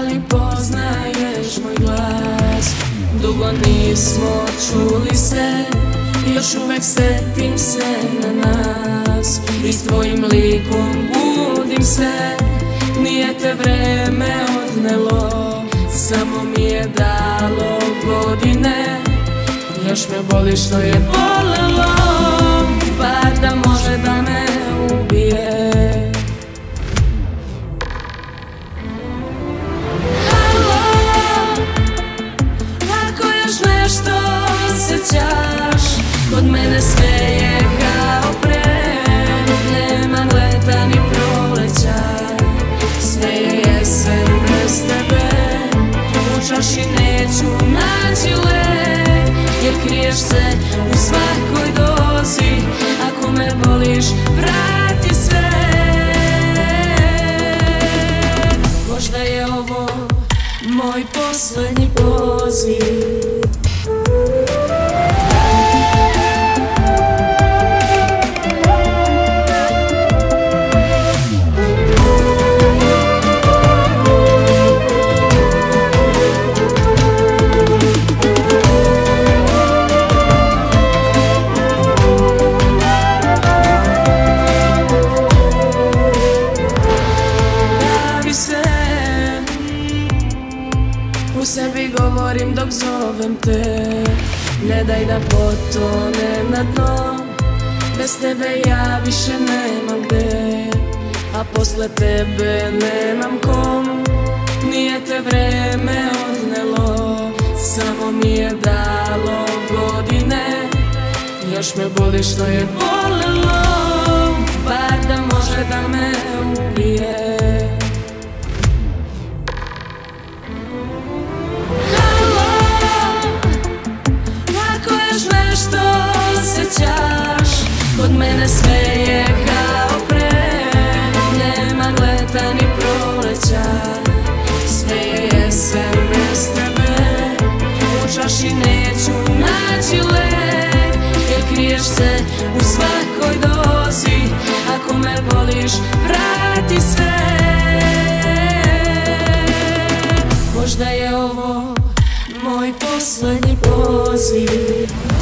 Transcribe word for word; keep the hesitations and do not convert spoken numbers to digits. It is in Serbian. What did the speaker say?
li poznaješ moj glas? Dugo nismo čuli se, još uvek setim se na nas. I s tvojim likom budim se, nije te vreme odnelo, samo mi je dalo godine. Još me boli što je bolelo, bar da može da me ubije. Osjećaš, kod mene sve je kao pre, nema leta ni proleća, sve je jesen bez tebe. U čaši neću naći lek, jer kriješ se u svakoj dozi. Ako me voliš, vrati sve. Možda je ovo moj poslednji poziv. U sebi govorim dok zovem te, ne daj da potonem na dno. Bez tebe ja više nemam gde, a posle tebe nemam kom. Nije te vreme odnelo, samo mi je dalo godine. Još me boli što je bolelo, bar da može da me ubije. Kod mene sve je kao pre, nema leta ni proleća, sve je jesen bez tebe. U čaši neću naći lek, jer kriješ se u svakoj dozi. Ako me voliš, vrati sve. Možda je ovo moj poslednji poziv.